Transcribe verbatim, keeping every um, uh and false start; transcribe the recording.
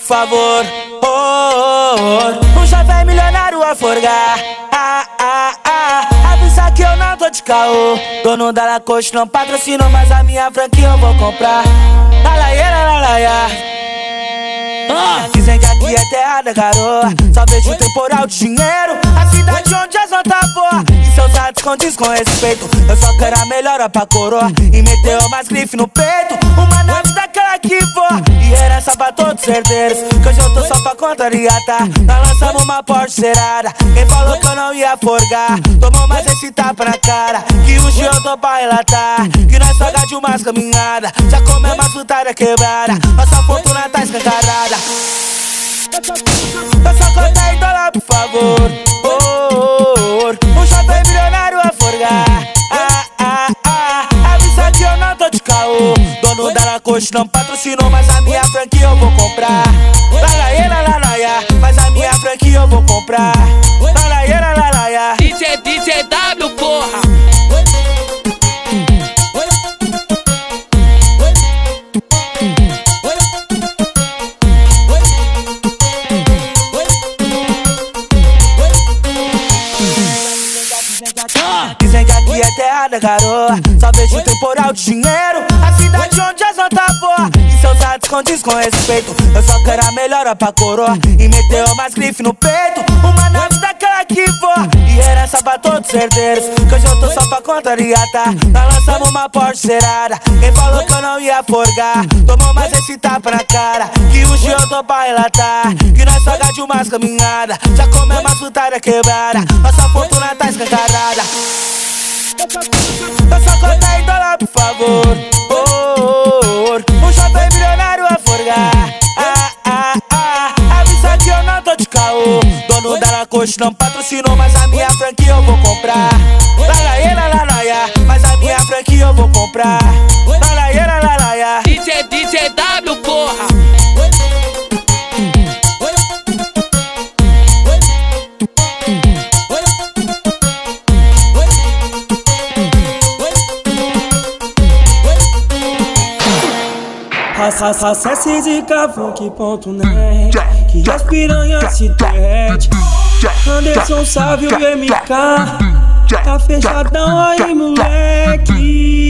favor. Oh, oh, oh. Um jovem milionário a forgar. Ah, ah, ah. Avisa que eu não tô de caô. Dono da Lacoste não patrocina, mas a minha franquia eu vou comprar. Lalaieira, lalaia. Ah. Dizem que aqui é terra da garoa, só vejo temporal de dinheiro. A cidade onde as notas voam e seus atos condiz com respeito. Eu só quero a melhora pra coroa e meteu mais grife no peito. Uma nave daquela que voa e herança pra todos os herdeiros. Que hoje eu tô só pra contrariar, tá? Nós lançamos uma Porsche cerada. Quem falou que eu não ia forgar tomou mais esse tapa na cara. Que hoje eu tô pra relatar que nós só de umas caminhadas. Já comemos uma frutada quebrada, nossa fortuna tá escancarada. Eu só contei dólar, por favor. Oh, oh, oh. Um jovem milionário a forgar. Ah, ah, ah. Avisa que eu não tô de caô. Dono da Lacoste não patrocinou, mas a minha franquia eu vou comprar. Lalaieira, lalaia. Mas a minha franquia eu vou comprar. Lalaieira, lalaia. D J, D J W, porra. Dizem que aqui é terra da garoa, só vejo temporal de dinheiro. A cidade onde as notas voam e seus atos condiz com respeito. Eu só quero a melhora pra coroa e meteu mais grife no peito. Uma nave daquela que voa e herança pra todos os herdeiros. Que hoje eu tô só pra contrariar, tá? Nós lançamos uma Porsche cerada. Quem falou que eu não ia forgar tomou mais esse tapa na cara. Que hoje eu tô pra relatar que nós só de umas caminhadas. Já comemos uma frutada quebrada, nossa fortuna tá escancarada. Eu só contei dólar, por favor. Oh, oh, oh. Um jovem milionário a forgar. Ah, ah, ah. Avisa que eu não tô de caô. Dono da Lacoste não patrocinou, mas a minha franquia eu vou comprar. Lalaieira, lalaia. Mas a minha franquia eu vou comprar. Lalaieira, lalaia. D J, D J W, porra. Acesse zicafunk ponto net que as piranha se derrete. Anderson Sávio M K tá fechadão aí, moleque.